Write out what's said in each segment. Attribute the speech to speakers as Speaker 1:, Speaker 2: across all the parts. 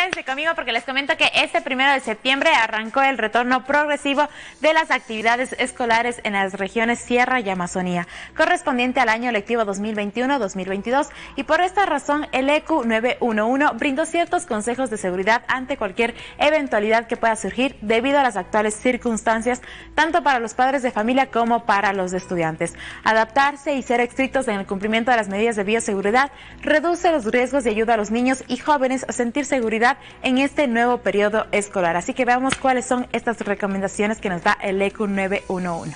Speaker 1: Quédense conmigo porque les comento que este 1 de septiembre arrancó el retorno progresivo de las actividades escolares en las regiones Sierra y Amazonía, correspondiente al año lectivo 2021-2022, y por esta razón el ECU 911 brindó ciertos consejos de seguridad ante cualquier eventualidad que pueda surgir debido a las actuales circunstancias, tanto para los padres de familia como para los estudiantes. Adaptarse y ser estrictos en el cumplimiento de las medidas de bioseguridad reduce los riesgos y ayuda a los niños y jóvenes a sentir seguridad en este nuevo periodo escolar. Así que veamos cuáles son estas recomendaciones que nos da el ECU 911.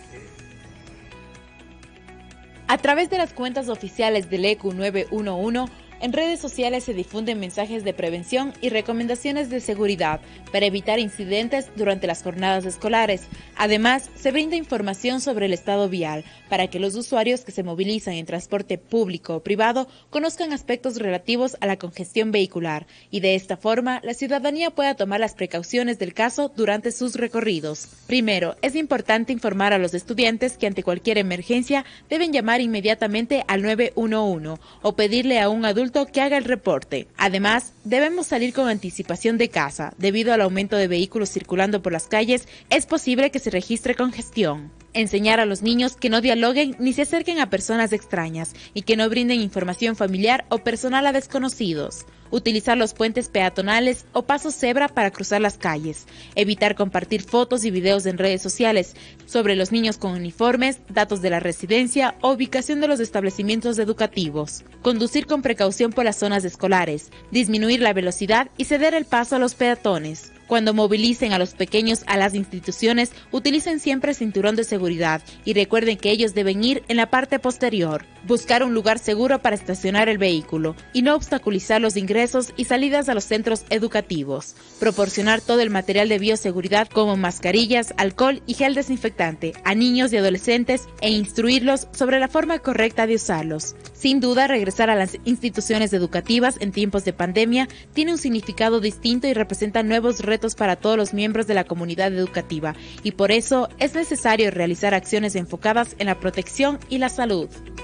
Speaker 2: A través de las cuentas oficiales del ECU 911, en redes sociales se difunden mensajes de prevención y recomendaciones de seguridad para evitar incidentes durante las jornadas escolares. Además, se brinda información sobre el estado vial para que los usuarios que se movilizan en transporte público o privado conozcan aspectos relativos a la congestión vehicular y de esta forma la ciudadanía pueda tomar las precauciones del caso durante sus recorridos. Primero, es importante informar a los estudiantes que ante cualquier emergencia deben llamar inmediatamente al 911 o pedirle a un adulto que haga el reporte. Además, debemos salir con anticipación de casa. Debido al aumento de vehículos circulando por las calles, es posible que se registre congestión. Enseñar a los niños que no dialoguen ni se acerquen a personas extrañas y que no brinden información familiar o personal a desconocidos. Utilizar los puentes peatonales o pasos cebra para cruzar las calles. Evitar compartir fotos y videos en redes sociales sobre los niños con uniformes, datos de la residencia o ubicación de los establecimientos educativos. Conducir con precaución por las zonas escolares. Disminuir la velocidad y ceder el paso a los peatones. Cuando movilicen a los pequeños a las instituciones, utilicen siempre cinturón de seguridad y recuerden que ellos deben ir en la parte posterior. Buscar un lugar seguro para estacionar el vehículo y no obstaculizar los ingresos y salidas a los centros educativos. Proporcionar todo el material de bioseguridad como mascarillas, alcohol y gel desinfectante a niños y adolescentes e instruirlos sobre la forma correcta de usarlos. Sin duda, regresar a las instituciones educativas en tiempos de pandemia tiene un significado distinto y representa nuevos retos para todos los miembros de la comunidad educativa y por eso es necesario realizar acciones enfocadas en la protección y la salud.